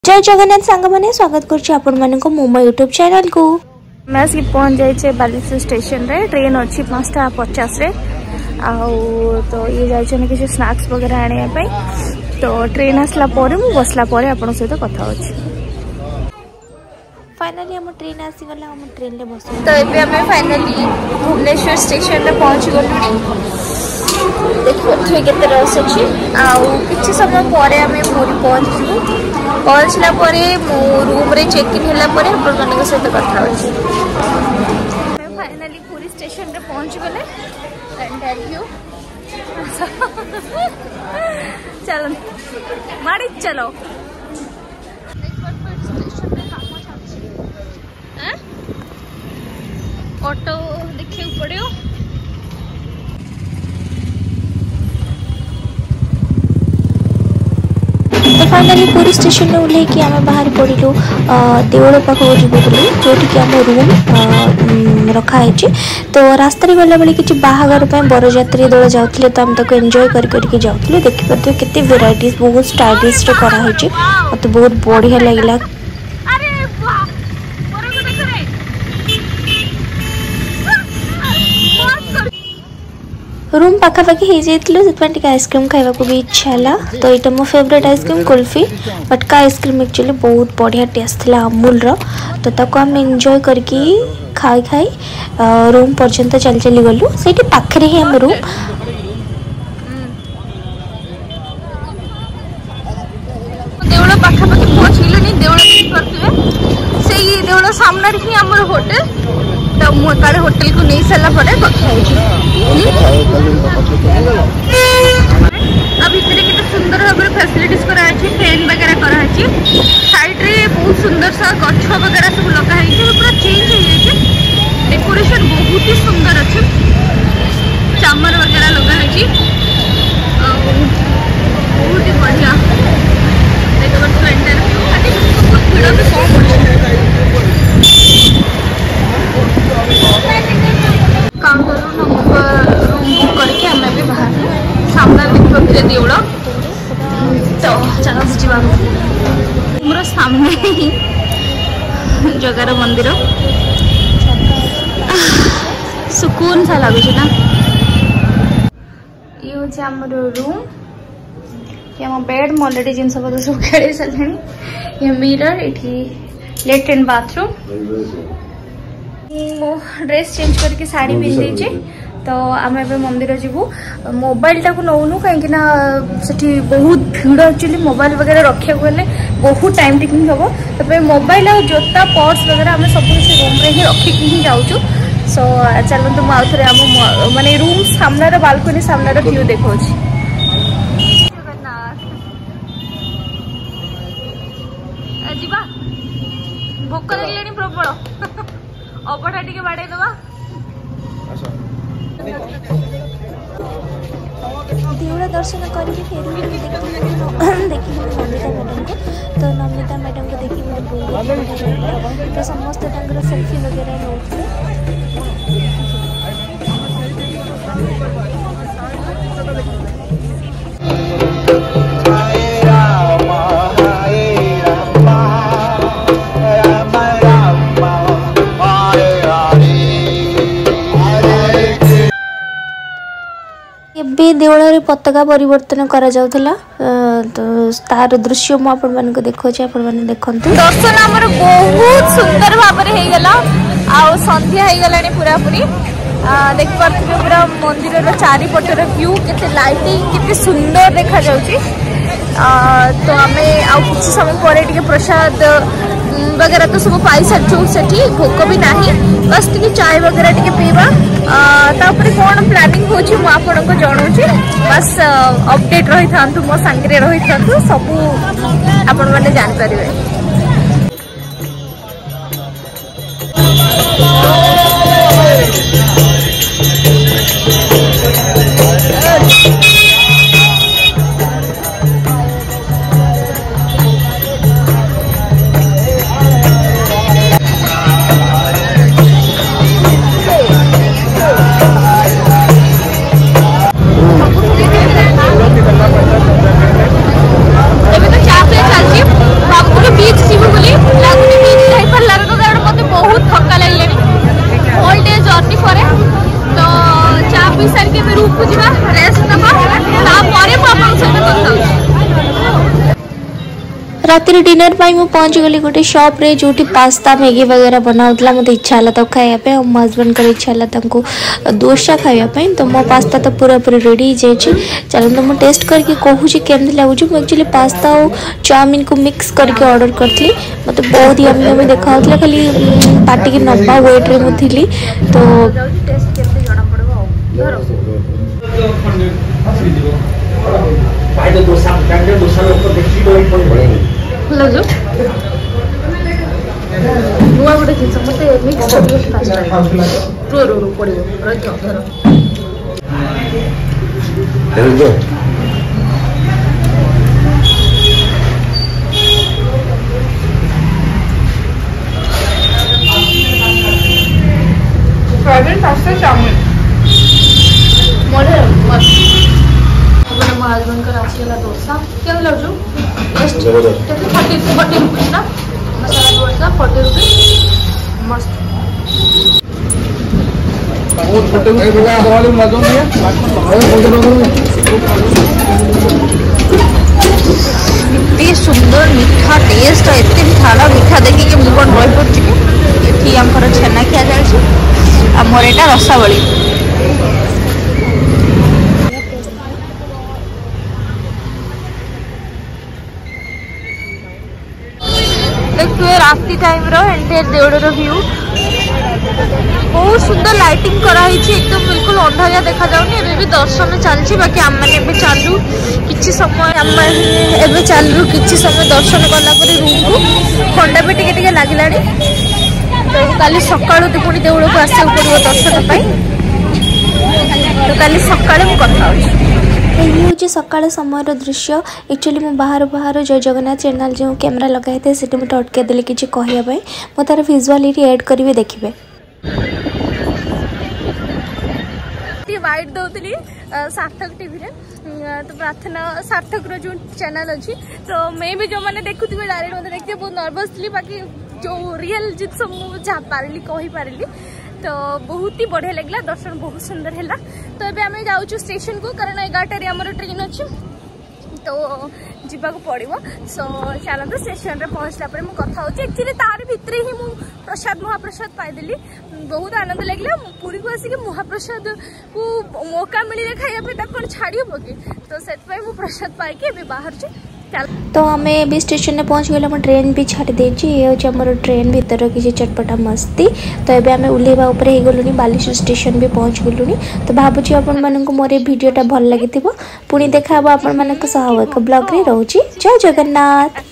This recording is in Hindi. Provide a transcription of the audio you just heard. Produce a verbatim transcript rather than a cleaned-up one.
जय जगन्नाथ सांग मैंने स्वागत कर मो यूट्यूब चैनल को मैं आसिक पहुँच जाइए बालेश्वर स्टेशन रे ट्रेन अच्छी पाँचटा पचास रे आउ तो ये जाइए किसी स्नैक्स वगैरह आने तो ट्रेन आसला बसला सहित कथा हो फाइनली हम ट्रेन आसीगला हम ट्रेन ले बस तो ये आम फाइनली भुवनेश्वर स्टेशन रे पहुँच गलु देखिए केते रस अच्छी आउ किसी समय पर आम पूरी पहुँचू पहुँचला रूम रे चेक इन होला सहित कथा हो फाइनली पूरी स्टेशन रे पहुँच गले चलो माड़ी चलो ऑटो देखिए पड़ो तो फाइनली पूरी स्टेशन में ओह्लैक आम बाहर पड़ू देवल पाखक जी जो आम रूम रखाई तो रास्त गला बेले कि बाहागर बरजात्री दल जाते तो आम तक एंजॉय करके जाऊँ देखिए केते वेराइटीज बहुत स्टाइलिश कराई मत बहुत बढ़िया लगे रूम पाखापाखि हो जाइए आइसक्रीम खाइबा भी इच्छा है तो यहाँ मो फेवरेट आइसक्रीम कुल्फी बटका आइसक्रीम एक्चुअली बहुत बढ़िया टेस्ट था अमूल रो तो ताको आम एंजॉय करके खाई खाई रूम पर्यंत चल चली गलु से पाखे ही आम रूम देवल पाखापाखि पहुँच गले देवल से देवल सामने ही आम होटेल तो मुझे होटेल को नहीं सारा पर भितर के सुंदर भाव फैसिलिटीज कराई फैन वगैरह कराई साइड रे बहुत सुंदर सा गछ वगैरह सब लगाई पूरा चेंज हो जाए डेकोरेशन बहुत ही सुंदर अच्छे चामर वगैरह लगाई बहुत ही बढ़िया देखो इंटरव्यू बहुत भीड़ भी कम काम करूँ रूम बुक करके आम भी बाहर सामने देखिए देवल तो चलो जा मोर सामने ही जगार मंदिर सुकून सा लगुच ना ये हूँ आम रूम ये आम बेड मैं अलरेडी जिन सब सब खेल सारे ये मिरर ये लैट्रिन बाथरूम मो ड्रेस चेंज करके साड़ी पिंधे तो आम ए मंदिर जीवु मोबाइल टाक नौनु कहीं बहुत भीड़ एक्चुअली मोबाइल वगैरह रखा गले बहुत टाइम टेकिंग हम तो मोबाइल और जोता पर्स वगैरह आम सब किसी रूम रे ही रखिक ही जाऊँ सो चलते मुझे आम माने रूम सामने बालकनी सामने व्यू देखा भोक लगे प्रबल अबड़ा टे बाड़े दबा देवड़ा दर्शन करके फेर देखी नमिता मैडम को तो नमिता मैडम को देखी तो समस्त सेल्फी वगैरह देवल पताका परिवर्तन करा जाउथला तो तार दृश्य मु आपण मन को देखो छी आपण मन देखंतु दर्शन हमर बहुत सुंदर भाव रे हे गेला आ संध्या हे गेलानी पूरा पूरी देख पारथि पूरा मंदिर रो चारि पटर व्यू केते लाइटिंग केते सुंदर देखा जाउची तो हमें आ कुछ समय पर टिके प्रसाद वगैरह तो सब पाई सारछु सेठी भोक भी नाही बस टिके चाय वगैरह टिके पीबा तापरे कोन प्लानिंग होची मु आपन को जणाउची बस अपडेट रही थांतु मो संगरे रही थांतु सब आपन माने जान परिबे राति डिनर पाई मु पहुंच गली गोटे शॉप रे जो पास्ता मैगी वगैरह बनाऊला मत इच्छा है तो खायापे और मो हजबैंड कर इच्छा है डोसा खायापे तो मो पास्ता तो पूरा पूरी रेडी हो चलते मुझे टेस्ट करके कहूँ केमती लगुच मुझे एक्चुअली पास्ता और चाउमिन को मिक्स करके ऑर्डर करी मत बहुत यमी यमी देखा खाली पार्टी की नब्बा वेट रे मुझे तो पाइले दोसा काटे दोसा लोक देखि दोई पड़े लजो नुआ गुटे जिंस मते मिक्स कर फास्ट रो रो रो पड़िबो रजो धर हेलो फ्राइड पास्ता चाउमिन मोरे मस्त मो हजबैंड का आसला डोसा क्या लगो टेस्ट फोर्टी फोर्टी रुपीज ना मसाला डोसा फोर्टी रुपीज मस्त सुंदर मीठा टेस्ट एत मीठा मीठा देखिए मुझे रही पड़ी कि आम छेना खिया जाए आमर यहाँ रसावली देखिए राति टाइम रो एंटायर देवड़र व्यू बहुत सुंदर लाइटिंग कराई एकदम बिल्कुल अंधारिया देखा जाउनी एबे भी दर्शन चलची बाकी आम मैंने एबे चालू किछि समय आम एबे चालू किछि समय दर्शन कला पर रूम को ठंडा भी टिके टिके लागिलानी तो काली सकाळु पुणी देवड़ को आसे पड़ो दर्शन पाई तो काली सकाळे मु कथा होची ये हूँ सकाल समय दृश्य एक्चुअली मु बाहर बाहर जय जगन्नाथ चैनल जो कैमेरा लगाई थे से मुझे अटकई देली कि कहवाई मो तार विजुअल ये ऐड करी देखिए वाइट दौली सार्थक टीवी रे तो प्रार्थना सार्थक रो जो चैनल अच्छी तो मैं भी जो मैंने देखुवे डायरेक्ट मतलब देखते बहुत नर्वस थी बाकी जो रियल जिस मुझे पारि कही पारि तो बहुत ही बढ़िया लगला दर्शन बहुत सुंदर है तो ये आम जाऊँ स्टेशन को कारण एगारटे आमर ट्रेन अच्छी तो जीवाक पड़ो सो चलते स्टेशन रे पहुँचला कथा होची एक्चुअली तार भितर ही मु प्रसाद महाप्रसाद पाइदेली बहुत आनंद लगे पुरी को आसिक महाप्रसाद को मौका मिले खाया कौन छाड़ी हम कि तो से प्रसाद पाई बाहर तो आम भी स्टेशन में पहुँच गए ट्रेन भी छाड़ी देची ये हूँ आम ट्रेन भीतर किसी चटपटा मस्ती तो ये आम ओल्लैवा उपरे हो गलुनी बालेश्वर स्टेशन भी पहुँच गलुनी तो भावुँ आपण मानक मोर भिडियोटा भल लगी पुणी देखा आपण मान एक ब्लॉग रे रोची जय जगन्नाथ।